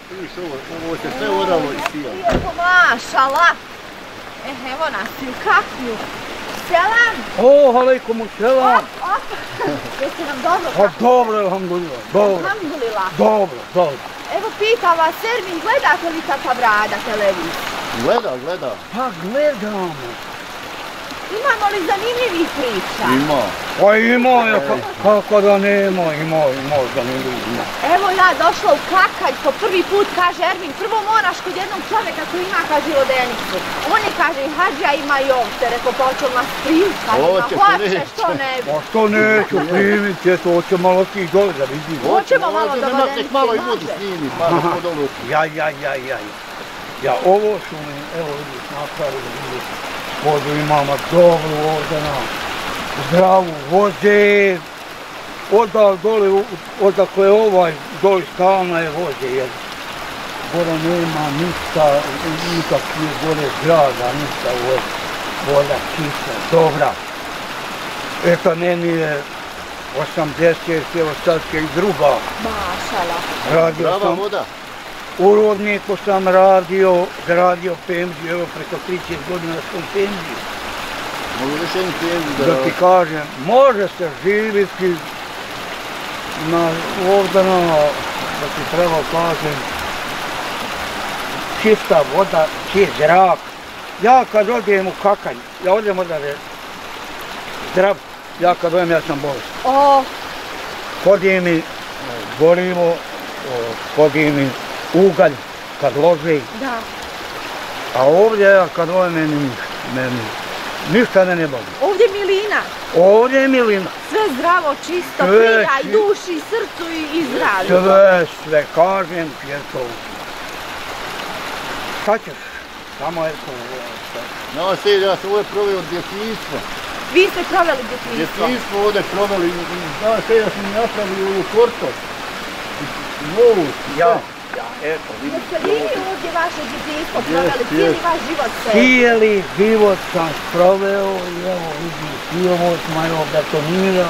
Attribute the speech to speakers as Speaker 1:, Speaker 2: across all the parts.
Speaker 1: Vidiš ovo se sve odalo i sijalo.
Speaker 2: Lijepo, mašala. Evo nas i u kakviju. Selam.
Speaker 3: Alejkum selam.
Speaker 2: Jeste nam dobro?
Speaker 3: Pa dobro, alhamdulillah.
Speaker 2: Alhamdulillah.
Speaker 3: Dobro.
Speaker 2: Evo pitam vas, Ermin, gledate li Tata Brada televiziju?
Speaker 1: Gleda.
Speaker 3: Pa gledamo.
Speaker 2: Imamo li zanimljivih priča?
Speaker 1: Ima.
Speaker 3: Pa ima, kako da nema, ima zanimljivih.
Speaker 2: Evo ja došla u Kakalj, po prvi put, kaže Ermin, prvo moraš kod jednog čovjeka koji ima, kaže, vodenicu. On je, kaže, hađija ima i ovce, rekao, pa hoće nas primiti, kaže, hoće, što ne bi.
Speaker 3: Pa što neću primiti, eto, hoće malo ti dole da vidim.
Speaker 2: Hoćemo malo da vodenice,
Speaker 1: malo i vodu snimi, pa da podolu.
Speaker 3: Ja, ovo su mi, evo vidiš, napravili, vidiš. Vodu imamo dobru ovdje na zdravu voze, odakle doli stalna je voze, jer gore nema ništa, nikakve gore zgrada, ništa, voda čista, dobra. Eto, meni je 80, evo sad će i druga.
Speaker 2: Mašala.
Speaker 1: Zdrava voda.
Speaker 3: U Rudniku sam radio penziju, evo preko 30 godina sam penziju.
Speaker 1: Mogu rješenje penziju
Speaker 3: da ti kažem, može se živjeti ovdje da ti treba kažem, čista voda, čist zrak. Ja kad odem u Kakalj, ja odem odavde zdrav, ja kad odem ja sam bolestan. Hodi mi gorivo, hodi mi ugalj kad loži, a ovdje ja kad ovo meni ništa ne boli.
Speaker 2: Ovdje milina.
Speaker 3: Ovdje je milina.
Speaker 2: Sve zdravo, čisto, prija i duši, i srcu i zdravlju.
Speaker 3: Sve, kažem ti je to. Šta ćeš? Samo je to.
Speaker 1: No, sve, ja sam ovdje proveo djetinjstvo.
Speaker 2: Vi ste proveli djetinjstvo?
Speaker 1: Djetinjstvo ovdje proveli, da, sve ja sam napravio u Kortos. Novu,
Speaker 3: ja. Eto, vidim.
Speaker 2: Jeste li ovdje vaše djetinjstvo proveli, cijeli vaš život se?
Speaker 3: Cijeli život sam proveo i evo vidim, i ovo smo evo betonirao,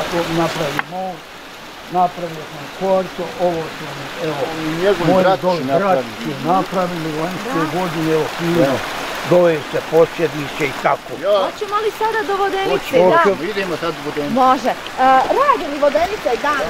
Speaker 3: napravio sam korto, ovo su moji braći napravili lanjske godine, evo fino, dove se posjediće i tako.
Speaker 2: Hoćemo li sada do vodenice?
Speaker 1: Idemo sad do vodenice.
Speaker 2: Može. Radi li vodenica i dan?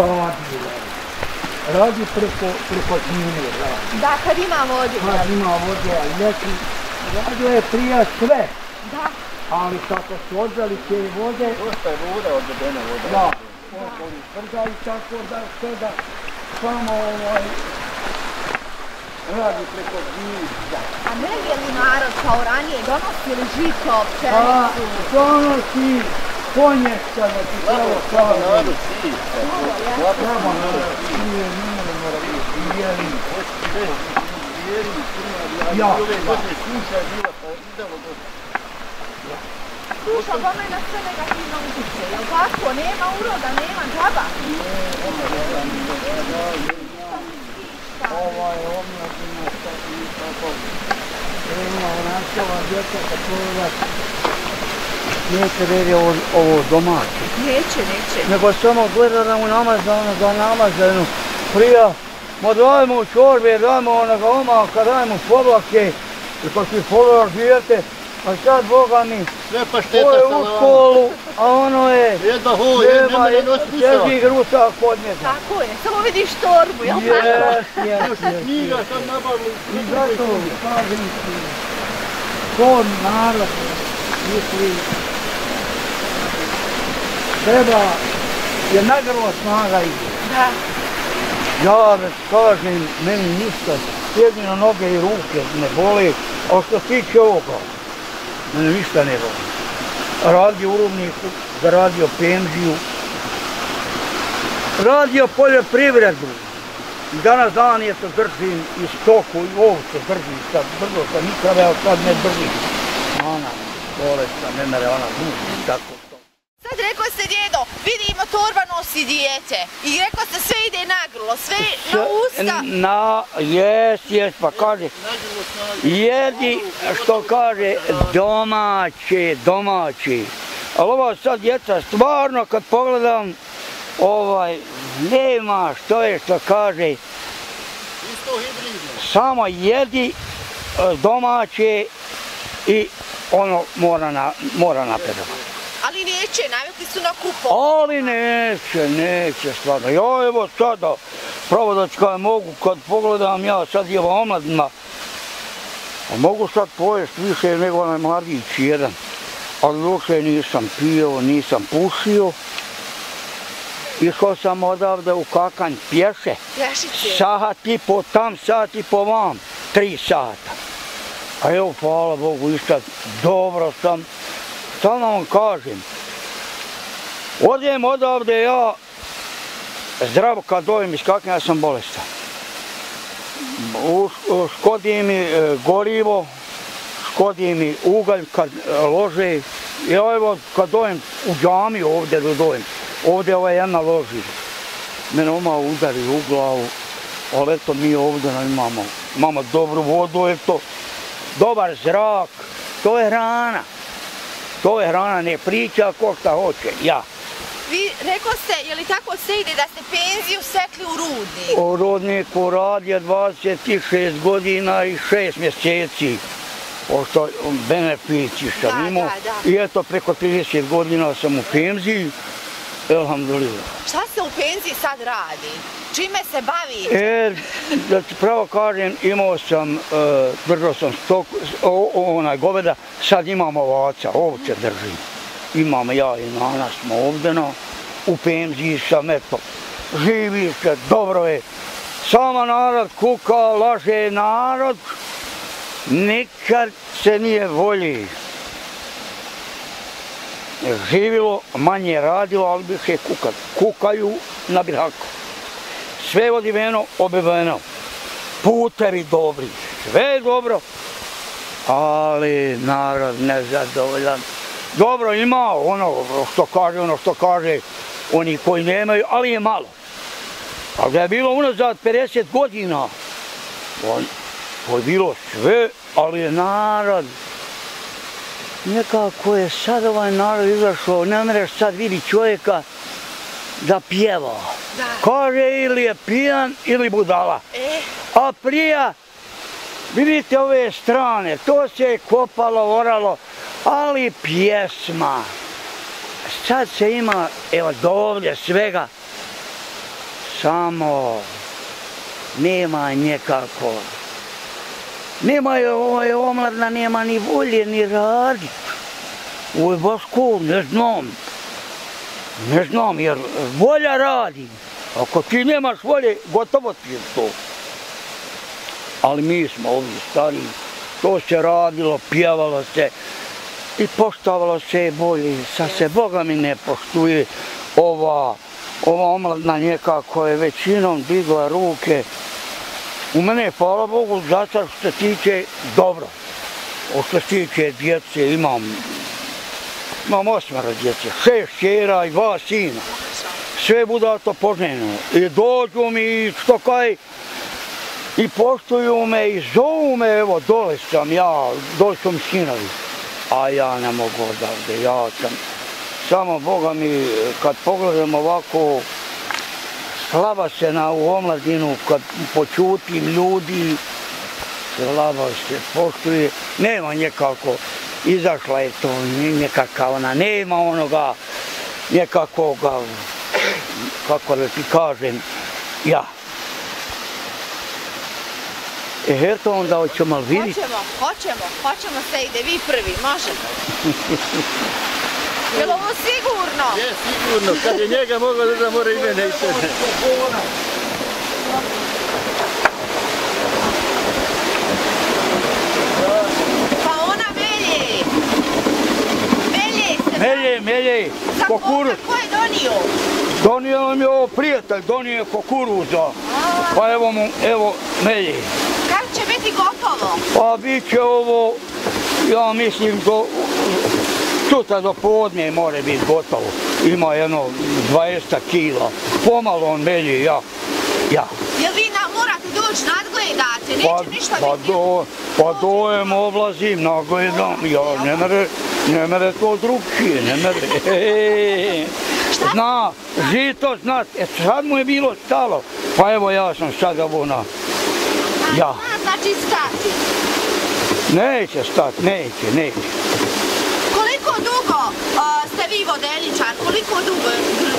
Speaker 3: Radi preko zime.
Speaker 2: Da, kad ima vode.
Speaker 3: Kad ima vode, a ljeti radio je prija sve.
Speaker 2: Da.
Speaker 3: Ali kako su odveli te vode...
Speaker 1: Dosta je voda, odvedena voda.
Speaker 3: Da, okoli tvrda i tako da sada samo radi preko zime.
Speaker 2: A ne je li narod kao ranije donosili žito, pšenicu?
Speaker 3: Donosi konješća da ti pravo kao
Speaker 1: narod sije.
Speaker 3: Slabo narod sije, ne mora biti bijeli.
Speaker 1: Ja. Ove godine suša je bila pa idemo dosta.
Speaker 2: Suša bome na sve negativno utiče, jel tako? Nema uroda, nema džaba.
Speaker 3: Ovo je omladina što i tako. Ima onakova djeca kad pogledat. Neće veri ovo domaće.
Speaker 2: Neće.
Speaker 3: Nego samo gleda da mu namazanu prija. Ma dajmo čorbe, dajmo onoga omaka, dajmo povlake. I kad ti pogledaš dijete, a sad Boga mi,
Speaker 1: ovo
Speaker 3: je u školu, a ono je,
Speaker 1: nema,
Speaker 3: teži grusak pod njega.
Speaker 2: Tako je, samo vidiš torbu, jel tako?
Speaker 1: Još i knjiga sam nabavili.
Speaker 3: I zato kažem ti, to narod misli, treba, jer nagrlo snaga ide.
Speaker 2: Da.
Speaker 3: Ja kažem, meni ništa, jedino noge i ruke ne boli, a što tiče ovoga, mene ništa ne boli. Radio u Rudniku, zaradio penziju, radio poljoprivredu. Danas dan je to držim i stoku i ovce držim, sad brzo sam nikada, ali sad ne držim. Ona, bolesna, ne mere ona duši, tako to.
Speaker 2: Sad rekao ste, djedo, vidimo torba nosi dijete i rekao ste sve ide nagrlo, sve na usta.
Speaker 3: Jes, pa kaže, jedi što kaže domaći. Ali ova sad djeca, stvarno kad pogledam, nema što je što kaže,
Speaker 1: Isto hibridno.
Speaker 3: Samo jedi domaće i ono mora napredovati.
Speaker 2: Ali neće, navikli su na kupo.
Speaker 3: Ali neće stvarno. Ja evo sada, pravo da ću mogu, kad pogledam ja sad je omladima, mogu sad pojesti više nego onaj mladić jedan. Ali duše nisam pio, nisam pušio. Išao sam odavde u Kakanj pješe.
Speaker 2: Pješice?
Speaker 3: Sat i po tam, sat i po vam. 3 sata. A evo, hvala Bogu, išta dobro sam. Sad vam kažem. Odem odavde ja zdravo kad dojem iz Kakanja, ja sam bolestan. Škodi mi gorivo, škodi mi ugalj kad lože. Ja evo kad dojem u džamiju ovdje da dojem. Ovdje ova jedna loži. Mene oma udari u glavu. Ali eto mi ovdje imamo dobru vodu, eto. Dobar zrak. To je hrana. To je hrana, ne priča ko šta hoće, ja.
Speaker 2: Vi rekao ste, je li tako se ide da ste penziju sekli u rudniku?
Speaker 3: U rudniku radio 26 godina i 6 mjeseci. Ošto benefici sam imao. I eto preko 30 godina sam u penziji. Elhamdulillah.
Speaker 2: Šta se u penziji sad radi? Čime se bavite?
Speaker 3: Da ti pravo kažem, imao sam, držao sam stok, goveda, sad imam ovaca, ovce držim. Imam ja i Nana smo ovdje, u penziji sam, eto, živi se, dobro je. Sama narod kuka, laže narod, nikad se nije volji. Živilo, manje radilo, ali više kukaju na Birhaku. Sve odiveno, obiveno. Putevi dobri, sve je dobro, ali narod nezadovoljan. Dobro ima ono što kaže oni koji nemaju, ali je malo. Ali da je bilo unazad 50 godina, to je bilo sve, ali je narod. Nekako je sad ovaj narod izašao, ne mereš sad vidi čovjeka da pjeva. Kaže ili je pijan ili budala. A prija, vidite ove strane, to se je kopalo, oralo, ali pjesma. Sad se ima, evo dovdje svega, samo nema nekako. Nema je ovaj omladna, nema ni volje, ni radit. Ovo je baš cool, ne znam, jer volja radi. Ako ti nemaš volje, gotovo ti je to. Ali mi smo ovdje stari, to se radilo, pjevalo se i poštovalo se bolje. Sad se Boga mi ne poštuje ova omladna nekako je većinom digla ruke. U mene, hvala Bogu, zato što se tiče dobro. Što se tiče djece, imam 8 djece, 6 kćera i 2 sina. Sve budato poželjno. I dođu mi, što kaj, i poštuju me, i zovu me, evo, dole sam ja, dole sam sinovi. A ja ne mogu odavde, ja sam. Samo Boga mi, kad pogledam ovako, slaba se u omladinu, kad počutim ljudi, slaba se poštuje, nema nekako, izašla je to nekakav ona, nema onoga, nekakvoga, kako da ti kažem, ja. Eto onda hoćemo malo vidjeti.
Speaker 2: Hoćemo se ide, vi prvi, možete. Je li ovo sigurno?
Speaker 1: Je, sigurno, kad je njega mogla da mora i mene i tebe.
Speaker 2: Pa ona melje.
Speaker 3: Melje, kukuruz.
Speaker 2: Ko je donio?
Speaker 3: Donio nam je ovo prijatelj, donio je kukuruza. Pa evo melje.
Speaker 2: Kad će biti gotovo?
Speaker 3: Pa bit će ovo, ja mislim, sutra do podne more biti gotovo. Ima jedno 200 kila. Pomalo on melje, ja.
Speaker 2: Jel vi morate doći nadgledate? Neće ništa biti?
Speaker 3: Pa dojem, oblazim, nagledam. Ja, ne mere to drugčije, ne mere. Zna, žito zna, sad mu je bilo stalo. Pa evo ja sam sad ovo Ja.
Speaker 2: Znači stati.
Speaker 3: Neće stati, neće.
Speaker 2: Koliko dugo ste vi vodeničar? Koliko dugo?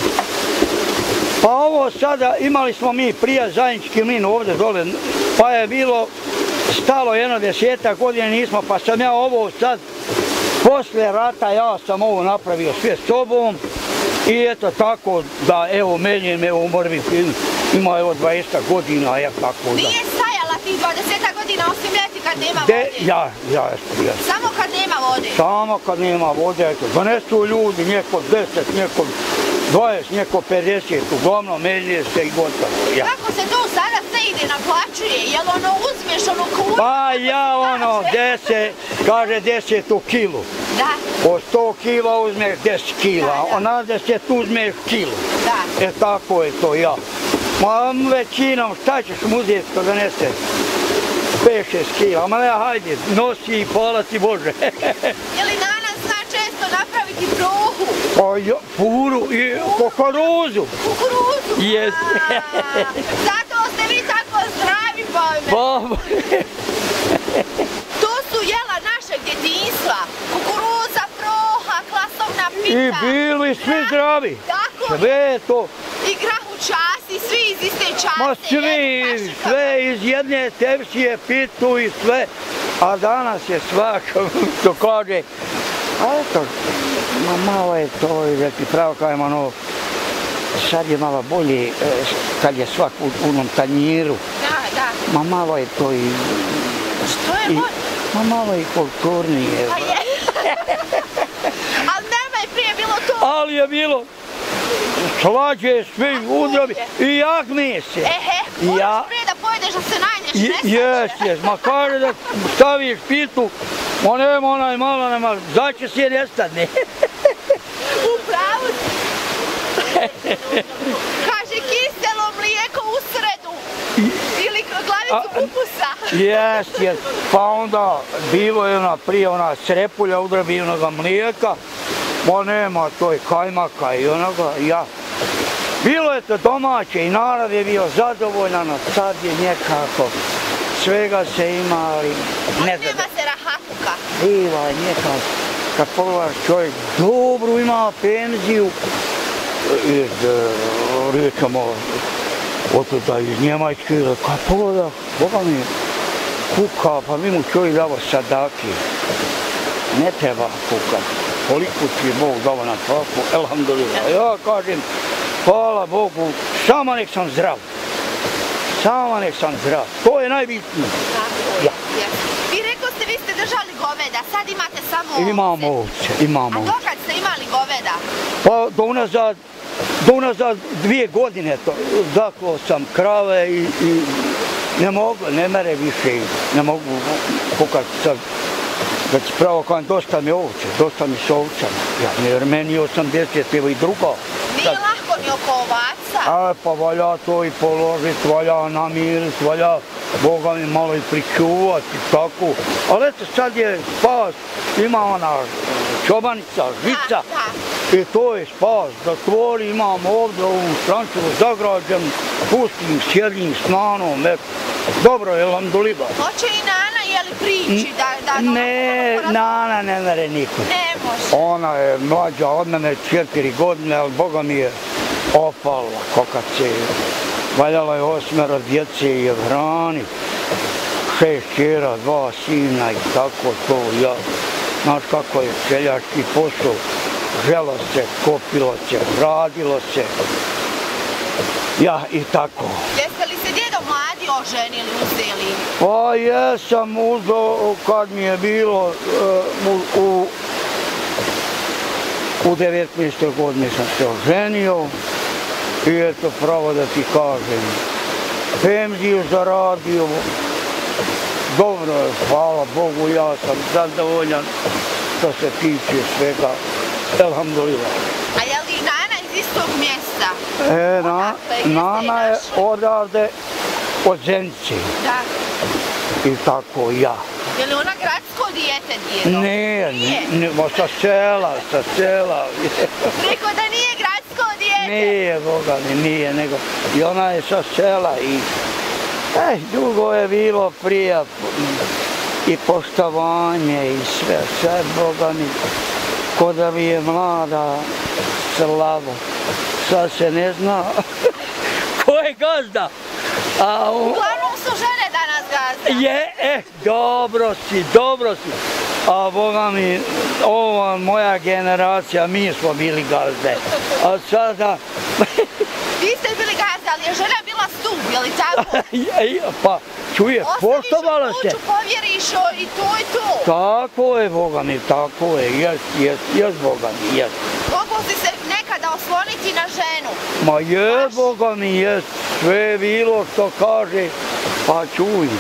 Speaker 3: Pa ovo sada imali smo mi prije zajednički mlin ovdje dole, pa je bilo stalo 10 godina nismo, pa sam ja ovo sad, poslije rata ja sam ovo napravio sve s sobom i eto tako da evo meljem, evo morbi ima evo 20 godina, ja tako da.
Speaker 2: Nije stajala tih 20 godina osim ljeti kad nema vode?
Speaker 3: Ja.
Speaker 2: Samo kad nema vode?
Speaker 3: Samo kad nema vode, eto, donesu ljudi, neko 10, neko 20, neko 50, uglavnom melje se i gotovo.
Speaker 2: Kako se to sada sve ide naplaćuje? Jel ono uzmeš onu kunu?
Speaker 3: Pa ja ono 10, kaže 10 u kilu.
Speaker 2: Da.
Speaker 3: O 100 kila uzmeš 10 kila, na 10 uzmeš kilu.
Speaker 2: Da.
Speaker 3: E tako je to ja. Ma većinom šta ćeš mu uzeti kad donese 5-6 kila, ma ne hajde, nosi i hvala ti Bože.
Speaker 2: Je li Nana zna često napraviti prohu?
Speaker 3: Pa puru i kukuruzu.
Speaker 2: Kukuruzu?
Speaker 3: Jes.
Speaker 2: Zato ste vi tako zdravi, bojme. To su jela našeg djetinjstva. Kukuruza, proha, klasovna pita.
Speaker 3: I bili svi zdravi.
Speaker 2: Tako
Speaker 3: sve je to.
Speaker 2: I grah u časti, svi iz iste časte.
Speaker 3: Ma svi, sve iz jedne tepsije, pitu i sve. A danas je svako, što kaže, a eto, malo je to, da ti pravo kajem, ono, sad je malo bolje, kad je svak u onom tanjiru.
Speaker 2: Da.
Speaker 3: Ma malo je to i...
Speaker 2: Što je bolje?
Speaker 3: Ma malo je kulturnije.
Speaker 2: Pa je. Ali nama je prije bilo to.
Speaker 3: Ali je bilo slađe, svi udrabi i jagme se.
Speaker 2: Moraš prije da pojedeš da se najdeš, ne
Speaker 3: Jes, ma kaže da staviš pitu, ma nema onaj mala, nema, zaće se nestane.
Speaker 2: Upravo si. Kaže kiselo mlijeko u sredu. Ili glavicu kupusa.
Speaker 3: Jes, pa onda bilo je ona prije ona srepulja udrabijenog mlijeka, ma nema, to je kajmaka i onoga, ja. Bilo je to domaće i narod je bio zadovoljan, a sad je nekako, svega se ima, ali
Speaker 2: ne znam. Nema se rahatuka.
Speaker 3: Biva je nekako, kad pogledaš čovjek dobru ima penziju, recimo, otuda iz Njemačke, kad pogledaš, Boga mi kuka, pa mi mu čovjek davo sadaki, ne treba kukat, koliko ti je Bog dao na tvaku, elhamdulillah, ja kažem, hvala Bogu, samo nek sam zdrav. Samo nek sam zdrav. To je najbitnije.
Speaker 2: Ja. Vi rekao ste, vi ste držali goveda, sad imate samo ovce.
Speaker 3: Imamo ovce.
Speaker 2: A dokad ste imali goveda?
Speaker 3: Pa do unazad 2 godine to. Zaklao sam krave i ne mogu, ne mere više, ne mogu kukat sad. Da ti pravo kažem, dosta mi ovce, dosta mi s ovcama. Jer meni 80, evo i drugo.
Speaker 2: Nije lahko ni oko ovaca?
Speaker 3: Pa valja to i položit, valja namirit, valja Boga mi malo i pričuvat i tako. Ali eto sad je spas, ima ona čobanica, žica i to je spas. Da tvori imamo ovdje ovu strančevu zagrađen, pustim, sjedim s Nanom, dobro je elhamdulillah.
Speaker 2: Hoće i Nana, je li priči da...
Speaker 3: Ne, Nana ne mere niko.
Speaker 2: Ne može.
Speaker 3: Ona je mlađa od mene 4 godine, ali Boga mi je opala, kokat se, valjala je 8 djece i hrani, 6 kćera, 2 sina i tako to, ja. Znaš kako je seljački posao, želo se, kopilo se, radilo se, ja i tako.
Speaker 2: Jeste li se djedo mladi oženili, uzeli?
Speaker 3: Pa jesam uzeo kad mi je bilo u 19. godini sam se oženio i eto pravo da ti kažem, penziju zaradio, dobro je, hvala Bogu, ja sam zadovoljan što se tiče svega, elhamdulillah.
Speaker 2: A je li Nana iz istog mjesta?
Speaker 3: Nana je odavde od Zenice.
Speaker 2: Da.
Speaker 3: I tako ja.
Speaker 2: Je li ona gradsko dijete, djedo?
Speaker 3: Ne, sa sela.
Speaker 2: Rekao da nije gradsko dijete?
Speaker 3: Nije, Boga mi, nije, nego i ona je sa sela i Dugo je bilo prije i poštovanje i sve, Boga mi, ko da mi je mlada slavo. Sad se ne zna ko je gazda.
Speaker 2: Uglavnom su žene danas gazda.
Speaker 3: Dobro si. A Boga mi, ova moja generacija, mi smo bili gazde. A sada...
Speaker 2: Vi ste bili gazde, ali je žena bila stup, je li tako?
Speaker 3: Pa, čuje, poštovala se.
Speaker 2: Ostaviš u kuću, povjeriš i to je to.
Speaker 3: Tako je, Boga mi, tako je, jest, Boga mi, jest.
Speaker 2: Mogu si se nekada osloniti na ženu?
Speaker 3: Ma je, Boga mi, jest, sve je bilo što kaže, pa čuj.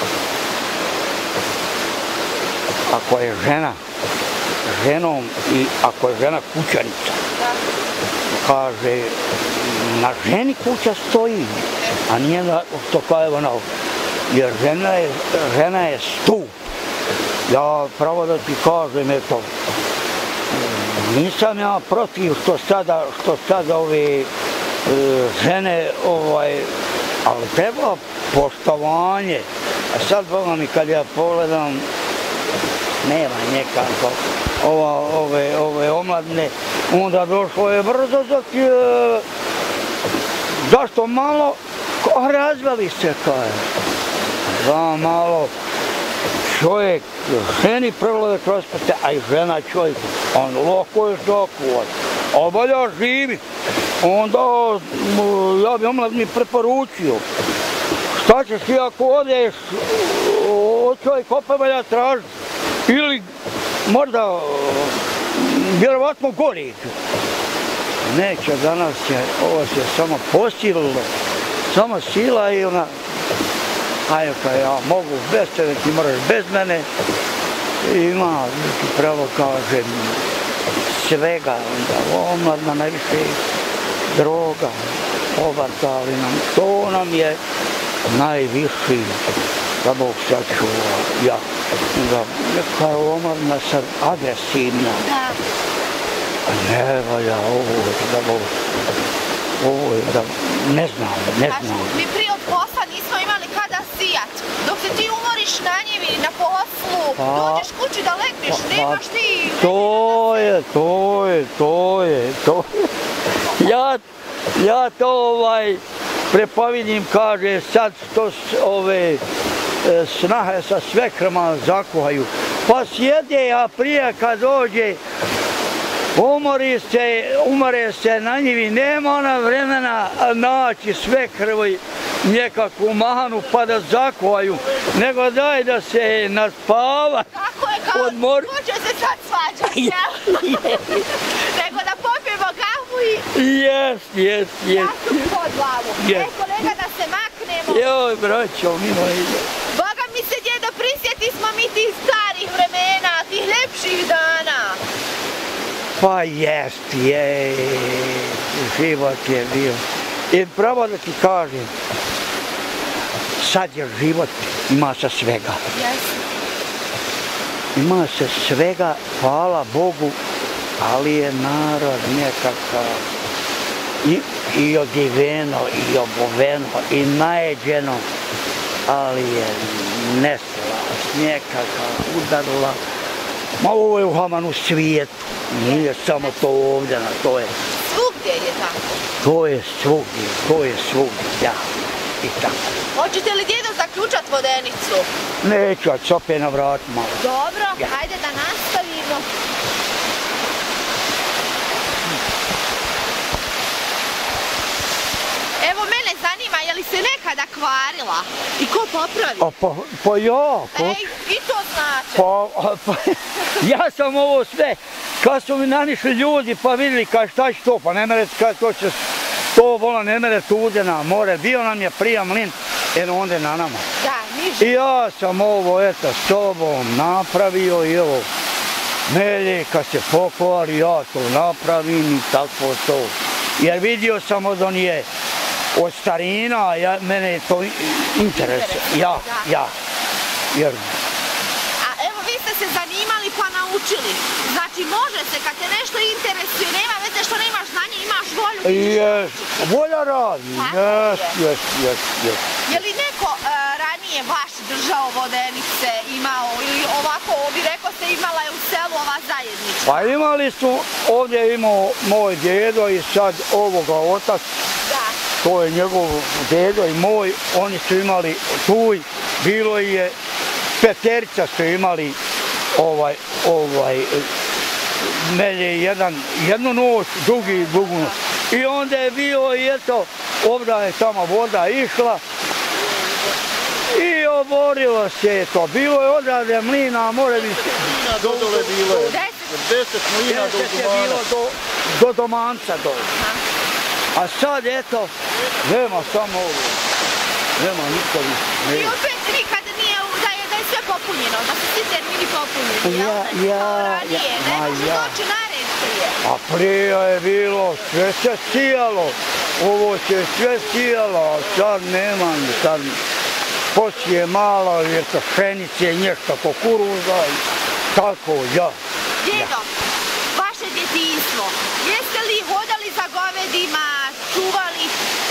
Speaker 3: Ako je žena, ženom i ako je žena kućanica, kaže, na ženi kuća stoji, a nije što kaže ona, jer žena je stup. Ja pravo da ti kažem, eto, nisam ja protiv što sada ove žene, ali treba poštovanje. A sad, Boga mi, kad ja pogledam, nema nekako ove omladne, onda došlo je brzo zašto malo razveli se kaže. Da malo čovjek ženi prvo kroz pate, a i žena čovjek, on lako je zakuvat, a valja živi. Onda ja bi omladni preporučio, šta ćeš ti ako odeš, čovjek opet valja tražiti. Ili možda, vjerovatno gori. Neće, danas ovo se samo posililo, samo sila i ona, ajde kad ja mogu bez tebe, ti moraš bez mene, ima pravo kažem svega, onda omladna najviše droga, obartali nam, to nam je najviši, da Bog sačuva, ja. Neka je omladna sad agresivna. Ne valja ovo je da ne znam.
Speaker 2: Mi prije od posla nismo imali kada sijat. Dok se ti umoriš na njivi, na poslu, dođeš kući da legneš, nemaš ti... To je. Ja to prepovidim, kaže, sad što ove snahe sa svekrama zakuhaju. Pa sjede, a prije kad dođe, umore se na njivi, nema ona vremena naći svekrvi nekakvu mahanu pa da zakuhaju, nego daj da se naspava. Tako je, kao hoće se sad svađati, nego da popijemo kafu i...
Speaker 3: Jest.
Speaker 2: Ja sam pod glavu. Kolega, da se maknemo.
Speaker 3: Joj, braćo, mimo ide.
Speaker 2: Boga mi se, djedo, prisjeti smo mi tih starih vremena, tih ljepših dana.
Speaker 3: Pa jest, život je bio. I pravo da ti kažem, sad je život, ima se svega. Ima se svega, hvala Bogu, ali je narod nekakav i odiveno, i oboveno, i najeđeno, ali je neslas, nekakav udarila. Ma ovo je u Hamanu svijetu, nije samo to ovdje, to je...
Speaker 2: Svugdje je tako?
Speaker 3: To je svugdje, ja, i tako.
Speaker 2: Hoćete li, djedo, zaključat vodenicu?
Speaker 3: Neću, a će opet na vratima.
Speaker 2: Dobro, hajde da nastavimo. Evo, mene zanima, je li se nekada kvarila? I ko popravi?
Speaker 3: Pa ja.
Speaker 2: Ej, i to znači.
Speaker 3: Ja sam ovo sve, kad su mi nanišli ljudi pa vidjeli šta će to, pa ne mere, kad to će, to vola ne mere tuđe na more, bio nam je prija mlin, onda je na nama. I ja sam ovo, eto, s tobom napravio i evo, melje, kad se pokvari, ja to napravim i tako to. Jer vidio sam od onije, od starina, mene je to interes, ja. Jer...
Speaker 2: A evo, vi ste se zanimali pa naučili. Znači, može se, kad te nešto interesuje, nema veze što nemaš znanje, imaš volju.
Speaker 3: Volja radi, jes.
Speaker 2: Je li neko ranije vaš držao vodenice, imao ili ovako, bi rekao se imala je u selu ova zajednica?
Speaker 3: Pa imali su, ovdje je imao moj djedo i sad ovoga otac, to je njegov djedo i moj, oni su imali tuj, bilo je peterica su imali melje jednu noć, drugu noć. I onda je bio i eto, ovdje je tamo voda išla i oborilo se to. Bilo je odrade mlina, more bi se...
Speaker 1: Mlina dodole bilo je, 10 mlina do Domana.
Speaker 3: Bilo do Domanca dole. A sad eto, nema samo ovo, nema niko više.
Speaker 2: I opet nikad nije da je sve popunjeno, da su svi termini popunjeni, jel? Kao ranije, ne može doći na red prije.
Speaker 3: A prije je bilo, sve se sijalo, ovo se sve sijalo, a sad nema, sad poslije malo, jer to pšenice, nešto kukuruza i tako, ja.
Speaker 2: Djedo, vaše djetinjstvo, jeste li hodali za govedima, čuvali?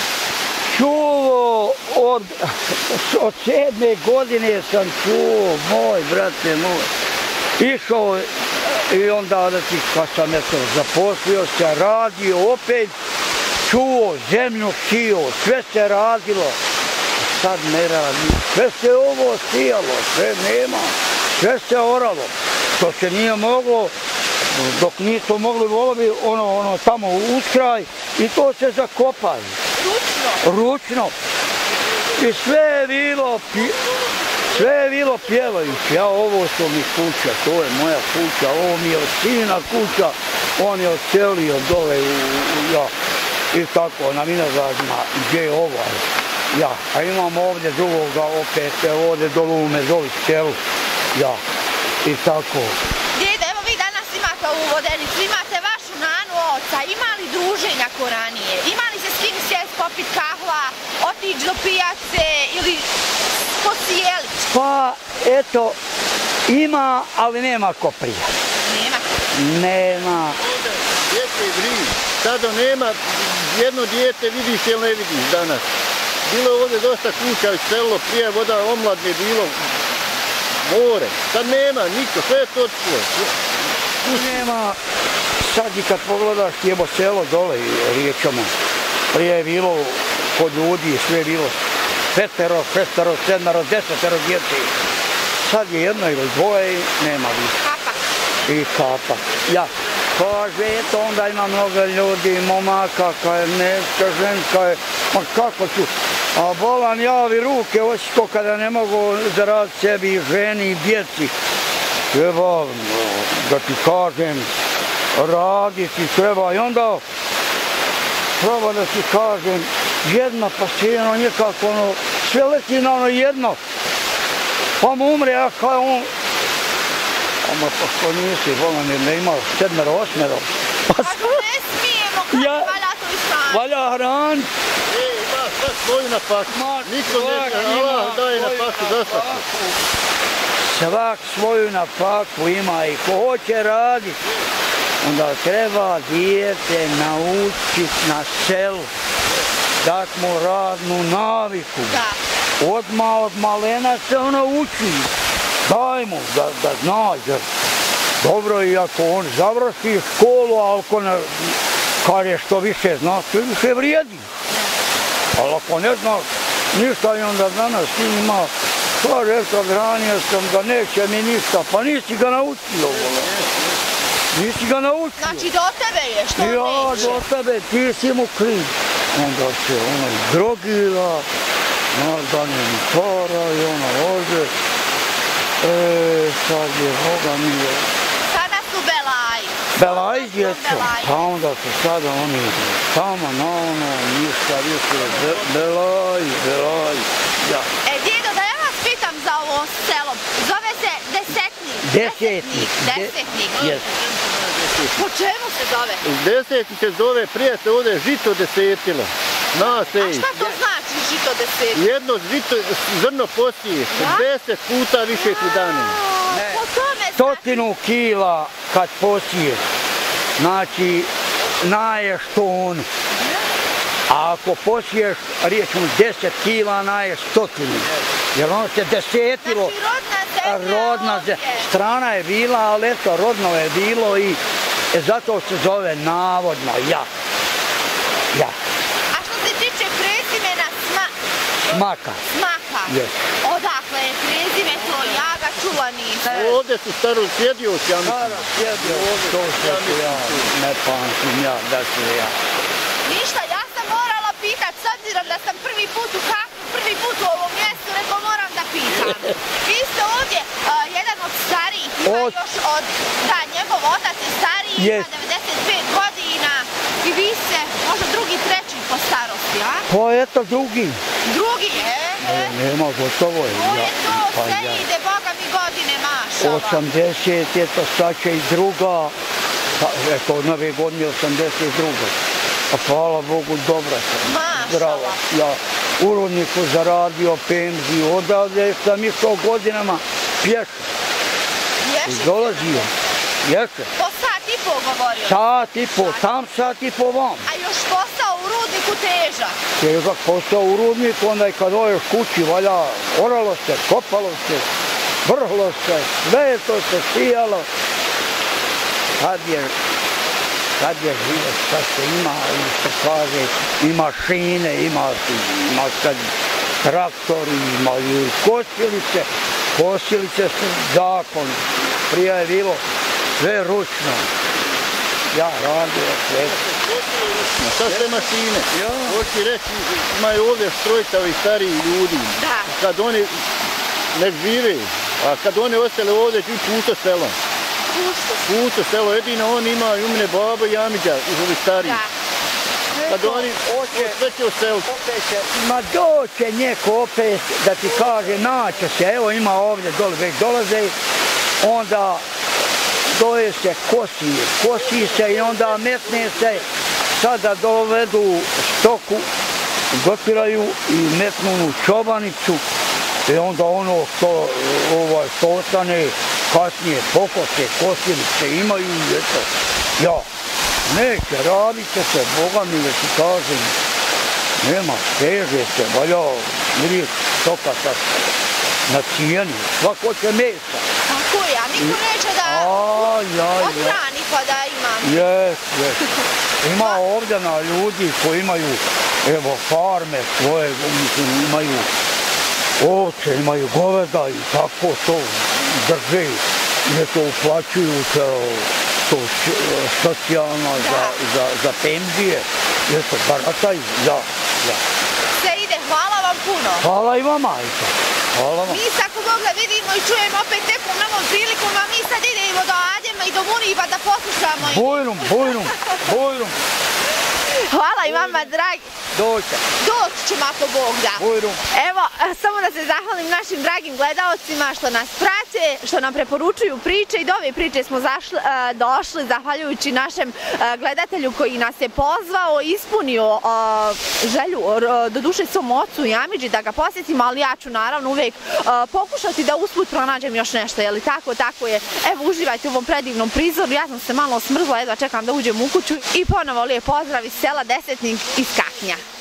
Speaker 3: Čuvo, od 7. godine sam čuo, moj brate moj. Išao i onda kad sam zaposlio se, radio opet, čuo, zemlju sio, sve se radilo. Sad ne radi, sve se ovo sijalo, sve nema, sve se oralo. To se nije moglo, dok nisu mogli volovi, ono tamo uz kraj i to se zakopali. Ručno. I sve je bilo pjevajući. Ja, ovo su mi kuća, to je moja kuća, ovo mi je od sina kuća, on je odselio dole i tako na vinogradima, gdje je ovaj. Ja, a imam ovdje drugoga opet, ovdje do Lume, doli selu, ja, i tako.
Speaker 2: Djede, evo vi danas imate ovu vodenicu, imate vašu nanu oca, imali druženja ko ranije, imali se s kim sjest, popit kahva, otići do pijace ili posijelić?
Speaker 3: Pa, eto, ima, ali nema ko prije. Nema.
Speaker 1: Djete je briž, sada nema, jedno dijete vidiš ili ne vidiš danas. Bilo je ovdje dosta kuća i selo, prije voda omladne bilo, more. Sad nema niko, sve je to tvoje.
Speaker 3: Nema, sad i kad pogledaš jebo selo dole riječama, prije je bilo kod ljudi, sve je bilo 5, 6, 7, 10 djece. Sad je jedno ili dvoje i nema više.
Speaker 2: Kapak.
Speaker 3: I kapak, ja. Kaže, eto, onda ima mnogo ljudi, momaka, kaj neska, ženska, ma kako ću, a bolan javi ruke, očito kada ne mogu zaraditi sebi i ženi i djeci. Treba, da ti kažem, raditi treba i onda treba da ti kažem, jedna pa sjeno nekako, sve leti na ono jedno, pa mu umre, a kaj on, ama pošto nisi, volan, jer ne ima 7, 8.
Speaker 2: Pa to ne smijemo, kada valja to ishrani?
Speaker 3: Valja hraniti.
Speaker 1: Ima sad svoju na paku, niko ne, Allah daje na paku dostatno.
Speaker 3: Svak svoju na paku ima i ko hoće raditi, onda treba dijete naučiti na selu, dat mu radnu naviku. Odmah od malena se ono uči. Daj mu da zna, jer dobro je ako on završi školu, a ako ne kaže što više zna, što više vrijedi. Ali ako ne znaš ništa i onda danas ti ima, kaže, eto, hranio sam ga, neće mi ništa, pa nisi ga naučio. Nisi ga naučio.
Speaker 2: Znači do tebe je što neće?
Speaker 3: Ja, do tebe, ti si mu kriv. Onda se ono drogila, da ne mi para i ona ođe. Sad je, Boga mi je...
Speaker 2: Sada su belaji.
Speaker 3: Belaji djeca, pa onda su sada oni tamo na ono, ništa više, belaji, ja.
Speaker 2: Djedo, da ja vas pitam za ovo selo, zove se Desetnik.
Speaker 3: Desetnik.
Speaker 2: Po čemu se zove?
Speaker 1: Desetnik se zove, prije se ovdje žito desetilo.
Speaker 2: A šta to znači žito desetilo?
Speaker 1: Jedno zrno posiješ, 10 puta više ti dane.
Speaker 2: Po tome
Speaker 3: 100 kila kad posiješ, znači naješ tonu. A ako posiješ, riječemo 10 kila, naješ 100 kila. Jer ono se desetilo.
Speaker 2: Znači rodna zemlja
Speaker 3: strana je bila, ali eto, rodno je bilo i zato se zove navodno ja.
Speaker 2: A što se tiče prezimena
Speaker 3: Smaka.
Speaker 2: Smaka. Odakle je prezime to, ja ga čula nisam.
Speaker 1: Ovdje su starosjedioci, ja mislim.
Speaker 3: To se ja ne pamtim, da su ja.
Speaker 2: Ništa, ja sam morala pitat, s obzirom da sam prvi put u ovom mjestu, rekao moram da pitam. Vi ste ovdje jedan od starijih, ima još njegov otac je stariji, ima 95 godina i vi ste možda drugi, treći po starosti, a?
Speaker 3: Pa eto drugi.
Speaker 2: Drugi,
Speaker 3: Nema, gotovo je.
Speaker 2: To je to, sve ide, Boga mi godine, mašala.
Speaker 3: 80, eto sad će i druga, eto od nove godine 82. A hvala Bogu, dobra sam. Zdrava. Ja u Rudniku zaradio penziju, odavde sam išao godinama pješa. Dolazio. Ješe.
Speaker 2: Po sat i po govorio?
Speaker 3: Sat i po, tam sat i po vam.
Speaker 2: A još posao u Rudniku težak?
Speaker 3: Težak posao u Rudniku, onda i kad odeš kući, valja, oralo se, kopalo se, vrhlo se, sve to se sijalo. Kad je život, sad se ima, što kaže, i mašine, ima sad traktori, imaju kosilice su zakon, prije je bilo sve ručno. Ja radio sve.
Speaker 1: Sad sve mašine. Hoći reći, imaju ovdje štrojtavi stariji ljudi. Kad oni ne žive, a kad oni ostale ovdje, ti pusto selo. Pusto selo, jedino on ima i umne baba i Amidža, iz ovih stariji. Kad oni sve će oseliti.
Speaker 3: Ma doće njeko opet da ti kaže, naće se, evo ima ovdje dole, već dolaze, onda doje se kosi se i onda metne se, sada dovedu stoku, gotiraju i metnu u čobanicu i onda ono što ostane kasnije pokose, kosilice imaju i eto, neće, radit će se, Boga mi da ti kažem, nema, teže se, valja, vidjeti stoka sad na cijeni, svako će mesa.
Speaker 2: Tako je, a niko neće da odhrani pa da ima.
Speaker 3: Jes. Ima ovdje na ljudi koji imaju, evo, farme svoje, mislim, imaju ovce, imaju goveda i tako to drže, ne to uplaćuju to socijalno za penzije, eto, barataju,
Speaker 2: Sve ide, hvala vam puno.
Speaker 3: Hvala i vama, eto.
Speaker 2: Mi se ako Bog da vidimo i čujemo opet nekom novom prilikom, a mi sad idemo do Adema i do Muniba da poslušamo.
Speaker 3: Bujrum.
Speaker 2: Hvala i vama, dragi. Doći ćemo ako Bog da. Evo, samo da se zahvalim našim dragim gledalcima što nas prate, što nam preporučuju priče i do ove priče smo došli zahvaljujući našem gledatelju koji nas je pozvao, ispunio želju, doduše svom ocu i Amidži da ga posjetimo, ali ja ću naravno uvijek pokušati da usput pronađem još nešto, je li tako? Tako je. Evo, uživajte u ovom predivnom prizoru, ja sam se malo smrzla, jedva čekam da uđem u kuću i ponovo lijep pozdrav iz sela Desetnik iz Kaknja.